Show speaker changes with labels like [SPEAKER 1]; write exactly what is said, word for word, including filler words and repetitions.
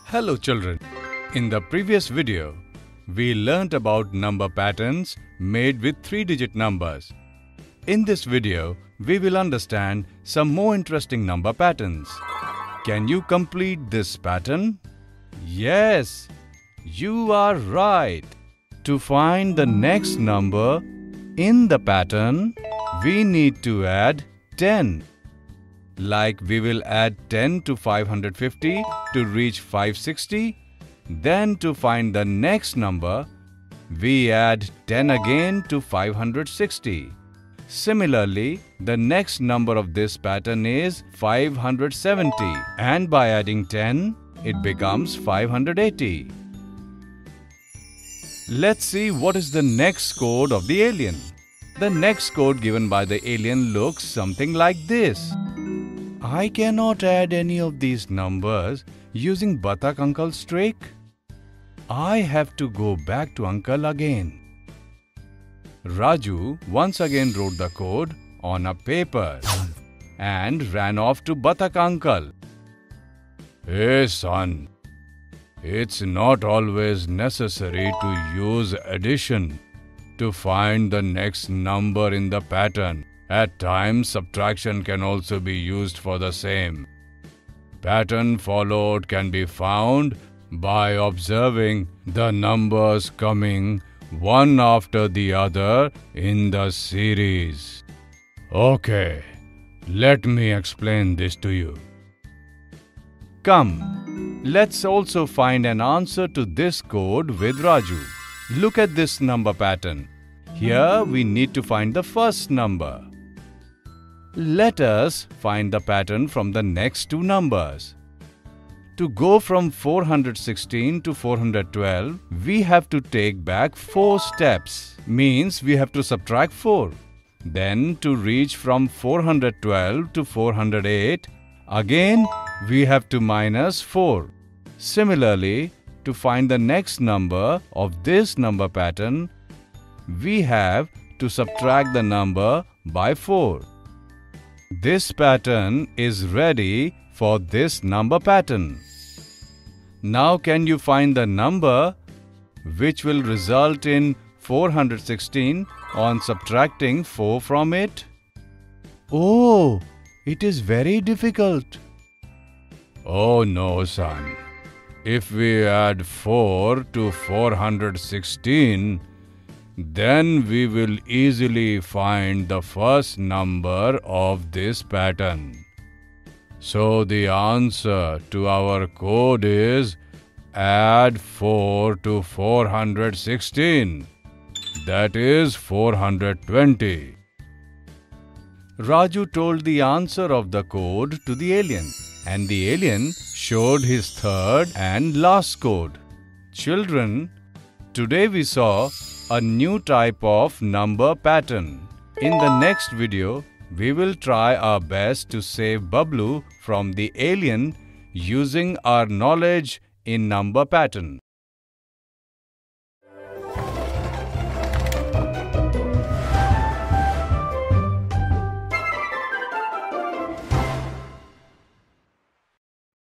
[SPEAKER 1] Hello children. In the previous video, we learnt about number patterns made with three-digit numbers. In this video, we will understand some more interesting number patterns. Can you complete this pattern? Yes, you are right. To find the next number in the pattern, we need to add ten. Like we will add ten to five hundred fifty to reach five hundred sixty. Then to find the next number, we add ten again to five hundred sixty. Similarly, the next number of this pattern is five hundred seventy, and by adding ten, it becomes five hundred eighty. Let's see what is the next code of the alien. The next code given by the alien looks something like this. I cannot add any of these numbers using Batak Uncle's trick. I have to go back to Uncle again. Raju once again wrote the code on a paper and ran off to Batak Uncle. Hey son, it's not always necessary to use addition to find the next number in the pattern. At times, subtraction can also be used for the same. Pattern followed can be found by observing the numbers coming one after the other in the series. Okay, let me explain this to you. Come, let's also find an answer to this code with Raju. Look at this number pattern. Here we need to find the first number. Let us find the pattern from the next two numbers. To go from four hundred sixteen to four hundred twelve, we have to take back four steps. Means we have to subtract four. Then to reach from four hundred twelve to four hundred eight, again we have to minus four. Similarly, to find the next number of this number pattern, we have to subtract the number by four. This pattern is ready for this number pattern. Now can you find the number which will result in four hundred sixteen on subtracting four from it? Oh, it is very difficult. Oh no, son. If we add four to four hundred sixteen, then we will easily find the first number of this pattern. So the answer to our code is add four to four hundred sixteen. That is four hundred twenty. Raju told the answer of the code to the alien, and the alien showed his third and last code. Children, today we saw a new type of number pattern. In the next video, we will try our best to save Bablu from the alien using our knowledge in number pattern.